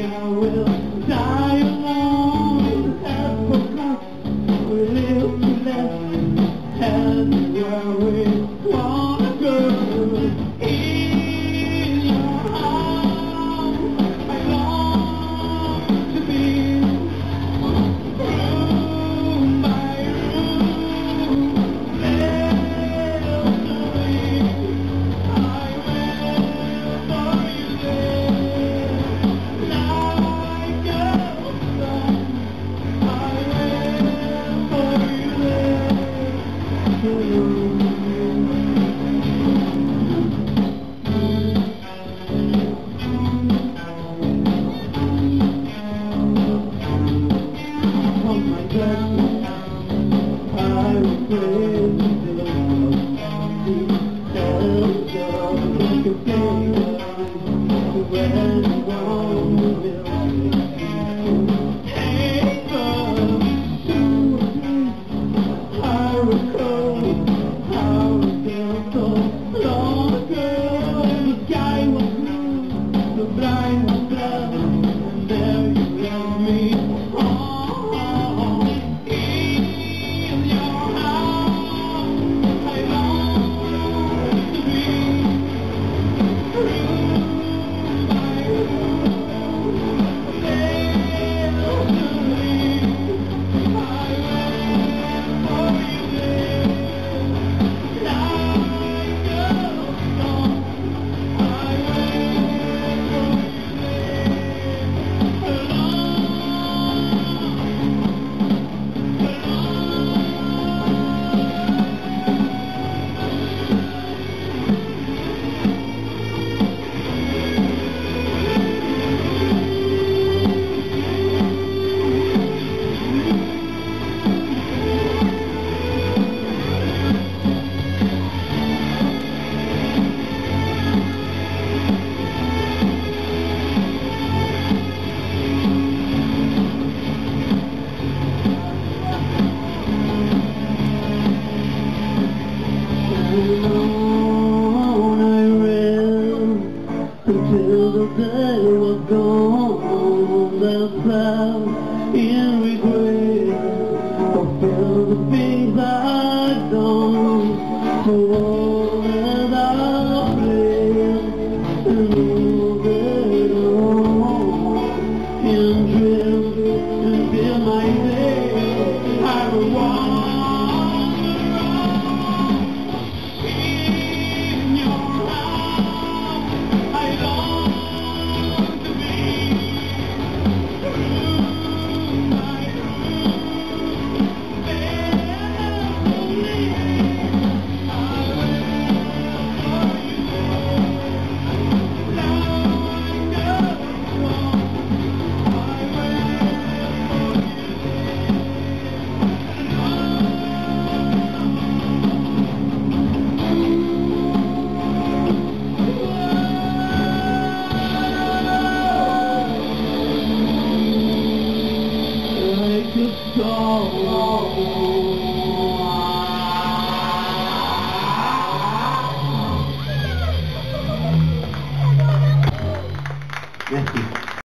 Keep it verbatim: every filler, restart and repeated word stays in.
I will die alone. As for us, we live to less. As where we wanna go. In your arms, I long to be. Room by room, little to me. I will for you there. Like a song, I will for you there. On my destiny, I will praise the Lord. Tell God like a baby, when you want to build it. Hey, God, to me, I will go, I will feel so long ago. The sky was blue, the blind was black, and there you left me. Alone I ran until the day was gone. The cloud in regret fulfill the things I'd done. So all that I played and all that on and dreamt until my day I will walk. Merci.